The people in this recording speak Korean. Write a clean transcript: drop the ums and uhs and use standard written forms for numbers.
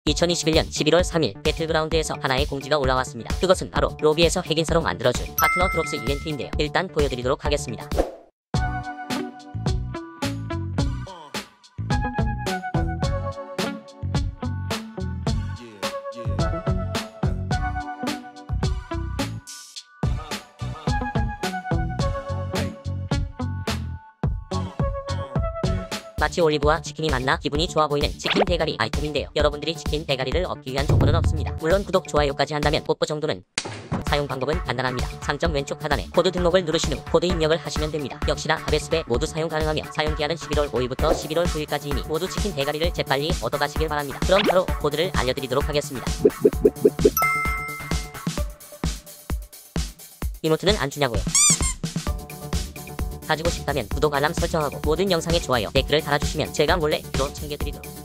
2021년 11월 3일 배틀그라운드에서 하나의 공지가 올라왔습니다. 그것은 바로 로비에서 핵인사로 만들어준 파트너 드롭스 이벤트인데요. 일단 보여드리도록 하겠습니다. 마치 올리브와 치킨이 만나 기분이 좋아 보이는 치킨 대가리 아이템인데요. 여러분들이 치킨 대가리를 얻기 위한 조건은 없습니다. 물론 구독, 좋아요까지 한다면 뽀뽀 정도는. 사용 방법은 간단합니다. 상점 왼쪽 하단에 코드 등록을 누르신 후 코드 입력을 하시면 됩니다. 역시나 하베스베 모두 사용 가능하며 사용기한은 11월 5일부터 11월 9일까지이니 모두 치킨 대가리를 재빨리 얻어가시길 바랍니다. 그럼 바로 코드를 알려드리도록 하겠습니다. 이모트는 안 주냐고요? 가지고 싶다면 구독, 알람 설정하고 모든 영상에 좋아요, 댓글을 달아주시면 제가 몰래 로 챙겨드리도록.